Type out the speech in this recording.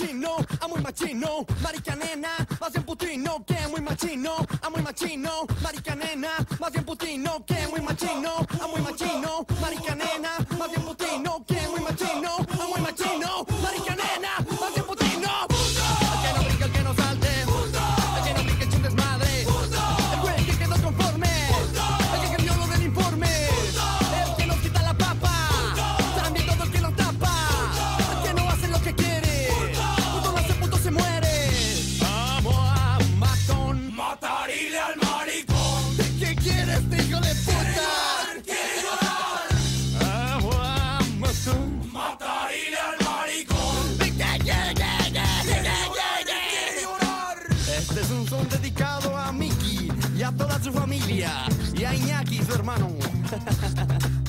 machino, marica nena, más bien putino que muy machino, muy machino, marica nena, más bien putino que muy machino, muy machino, marica nena, más bien putino que muy machino, muy machino, marica nena, más bien putino. El que no brinca, el que no salte, el que no brinca, echa un desmadre, el güey que quedó conforme, el que cambió lo del informe, el que nos quita la papa, también todo el que nos tapa, el que no hace lo que quiere, puto no hace, puto se muere. Vamos a matón, matarile al maricón. ¿Qué quieres, hijo de puta? Vamos a matón, matarile al maricón. Este es un son dedicado a Miki y a toda su familia y a Iñaki, su hermano.